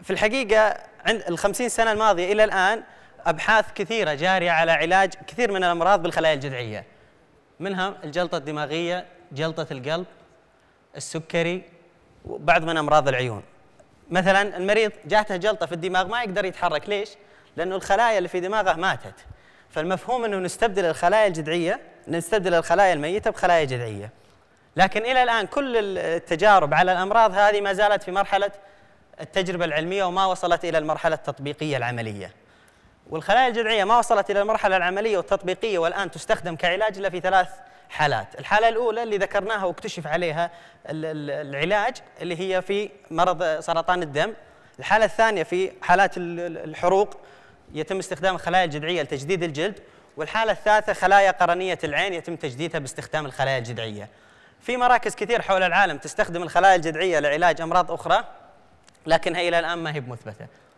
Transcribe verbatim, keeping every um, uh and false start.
في الحقيقة عند الخمسين سنة الماضية إلى الآن أبحاث كثيرة جارية على علاج كثير من الأمراض بالخلايا الجذعية، منها الجلطة الدماغية، جلطة القلب، السكري، وبعض من أمراض العيون. مثلا المريض جاته جلطة في الدماغ ما يقدر يتحرك، ليش؟ لأنه الخلايا اللي في دماغه ماتت. فالمفهوم أنه نستبدل الخلايا الجذعية، نستبدل الخلايا الميتة بخلايا جذعية. لكن إلى الآن كل التجارب على الأمراض هذه ما زالت في مرحلة التجربة العلمية وما وصلت إلى المرحلة التطبيقية العملية. والخلايا الجذعية ما وصلت إلى المرحلة العملية والتطبيقية والآن تستخدم كعلاج إلا في ثلاث حالات. الحالة الأولى اللي ذكرناها واكتشف عليها العلاج اللي هي في مرض سرطان الدم. الحالة الثانية في حالات الحروق يتم استخدام الخلايا الجذعية لتجديد الجلد. والحالة الثالثة خلايا قرنية العين يتم تجديدها باستخدام الخلايا الجذعية. في مراكز كثير حول العالم تستخدم الخلايا الجذعية لعلاج أمراض أخرى، لكنها إلى الآن ما هي مثبتة.